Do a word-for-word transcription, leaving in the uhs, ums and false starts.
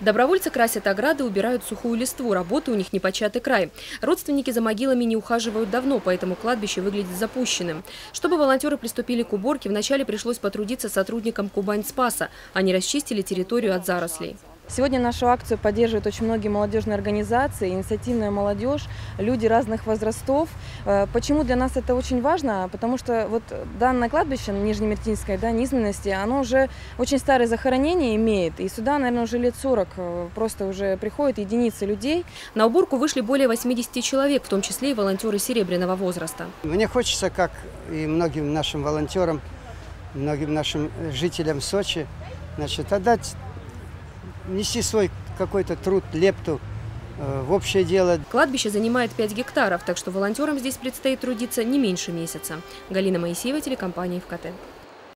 Добровольцы красят ограды, убирают сухую листву. Работы у них непочатый край. Родственники за могилами не ухаживают давно, поэтому кладбище выглядит запущенным. Чтобы волонтеры приступили к уборке, вначале пришлось потрудиться сотрудникам Кубань-Спаса. Они расчистили территорию от зарослей. Сегодня нашу акцию поддерживают очень многие молодежные организации, инициативная молодежь, люди разных возрастов. Почему для нас это очень важно? Потому что вот данное кладбище Нижнемертинское, да, низменности, оно уже очень старое захоронение имеет. И сюда, наверное, уже лет сорок просто уже приходят единицы людей. На уборку вышли более восьмидесяти человек, в том числе и волонтеры серебряного возраста. Мне хочется, как и многим нашим волонтерам, многим нашим жителям Сочи, значит, отдать, нести свой какой-то труд, лепту э, в общее дело. Кладбище занимает пять гектаров, так что волонтерам здесь предстоит трудиться не меньше месяца. Галина Моисеева, телекомпания ФКТ.